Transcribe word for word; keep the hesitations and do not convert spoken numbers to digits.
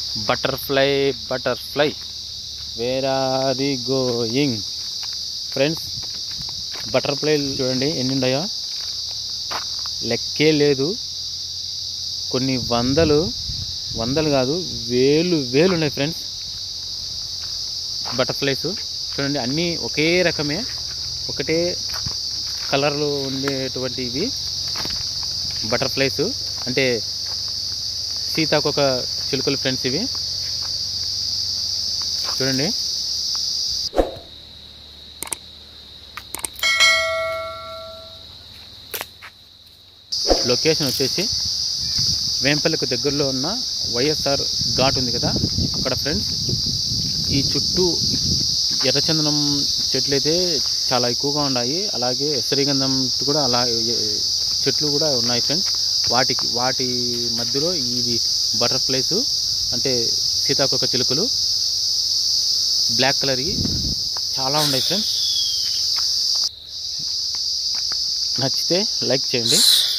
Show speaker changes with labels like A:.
A: Butterfly butterfly where are you going friends. Butterfly చూడండి ఎన్ని ఉన్నాయో, లెక్కే లేదు. కొన్ని వందలు వందలు కాదు వేలు వేలు ఉన్నాయి ఫ్రెండ్స్ బటర్ఫ్లైస్. చూడండి అన్నీ ఒకే రకమే, ఒకటే కలర్లో ఉండేటువంటి ఇవి బటర్ఫ్లైస్, అంటే సీతాకోక చిలుకలు ఫ్రెండ్స్ ఇవి. చూడండి లొకేషన్ వచ్చేసి వేంపల్లికి దగ్గరలో ఉన్న వైఎస్ఆర్ ఘాట్ ఉంది కదా అక్కడ ఫ్రెండ్స్. ఈ చుట్టూ ఎర్రచందనం చెట్లు అయితే చాలా ఎక్కువగా ఉన్నాయి, అలాగే శ్రీగంధం కూడా అలా చెట్లు కూడా ఉన్నాయి ఫ్రెండ్స్. వాటికి వాటి మధ్యలో ఇవి బటర్ఫ్లైస్ అంటే సీతాకోక చిలుకలు బ్లాక్ కలర్వి చాలా ఉన్నాయి ఫ్రెండ్స్. నచ్చితే లైక్ చేయండి.